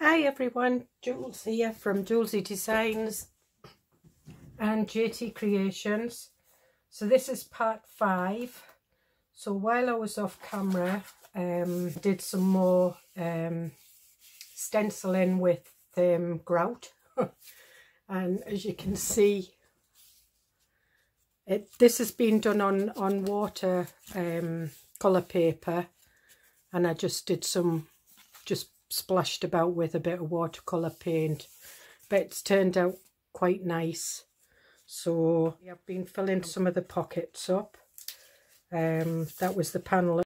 Hi everyone, Jules here from Joolsedesigns and JT Creations. So this is part 5. So while I was off camera, did some more stenciling with grout. And as you can see, this has been done on water colour paper, and I just did some, splashed about with a bit of watercolour paint, but it's turned out quite nice. So I've been filling some of the pockets up. That was the panel.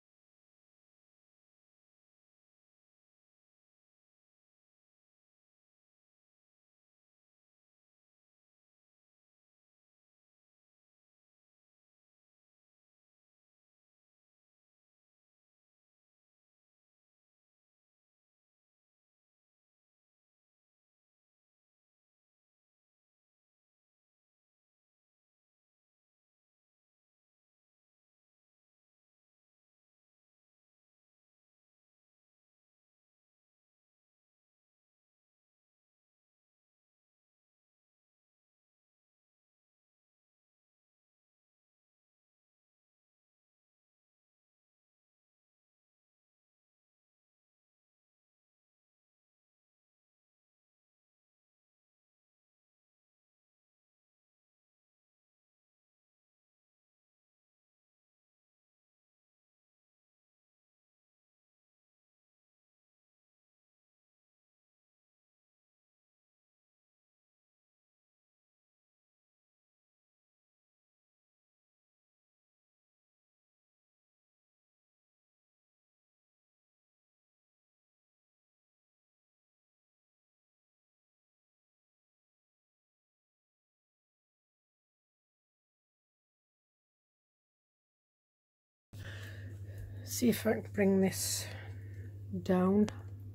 See if I can bring this down.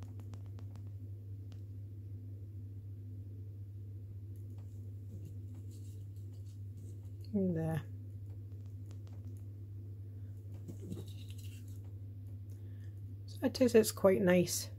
There. So it's quite nice.